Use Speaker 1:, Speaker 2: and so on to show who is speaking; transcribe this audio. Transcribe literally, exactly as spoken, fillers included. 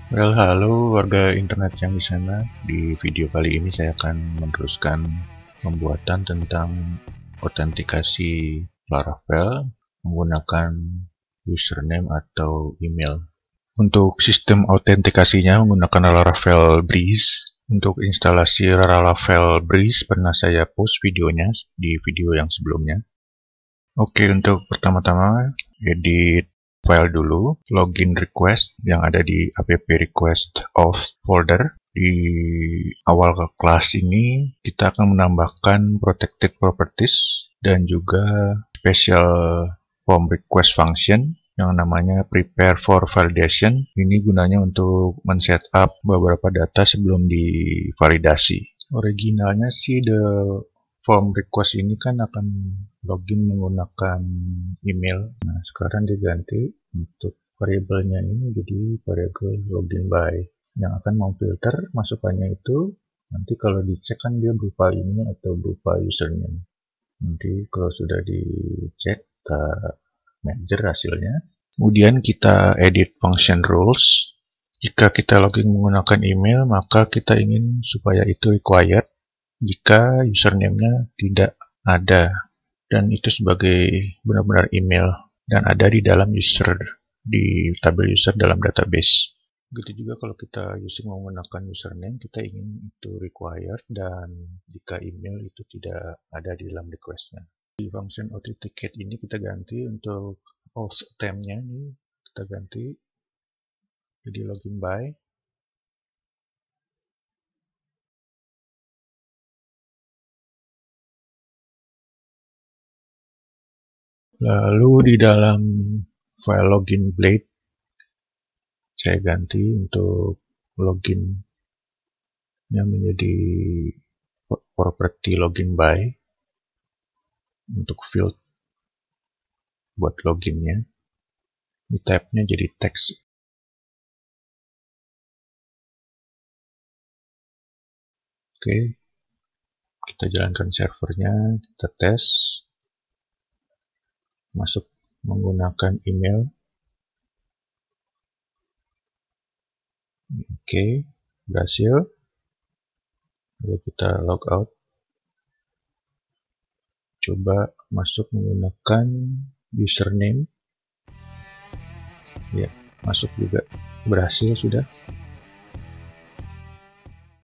Speaker 1: Well, halo warga internet yang di sana. Di video kali ini saya akan meneruskan pembuatan tentang autentikasi Laravel menggunakan username atau email. Untuk sistem autentikasinya menggunakan Laravel Breeze. Untuk instalasi Laravel Breeze pernah saya post videonya di video yang sebelumnya. Oke, untuk pertama-tama edit file dulu, login request yang ada di app request auth folder. Di awal kelas ini kita akan menambahkan protected properties dan juga special form request function yang namanya prepare for validation. Ini gunanya untuk men-setup beberapa data sebelum divalidasi. Originalnya sih the form request ini kan akan login menggunakan email. Nah, sekarang diganti untuk variabelnya ini jadi variabel login by. Yang akan memfilter masukannya itu nanti kalau dicek kan dia berupa email atau berupa username. Nanti kalau sudah dicek kita merger hasilnya. Kemudian kita edit function rules. Jika kita login menggunakan email, maka kita ingin supaya itu required jika username-nya tidak ada dan itu sebagai benar-benar email dan ada di dalam user di tabel user dalam database. Begitu juga kalau kita using menggunakan username, kita ingin itu required dan jika email itu tidak ada di dalam request-nya. Di function authenticate ini kita ganti untuk auth attempt-nya ini kita ganti jadi login by. Lalu di dalam file login blade saya ganti untuk loginnya menjadi property login by untuk field buat loginnya. Di tab-nya jadi text. Oke, kita jalankan servernya, kita tes, masuk menggunakan email. Oke, berhasil. Lalu kita logout. Coba masuk menggunakan username. Ya, masuk juga. Berhasil sudah.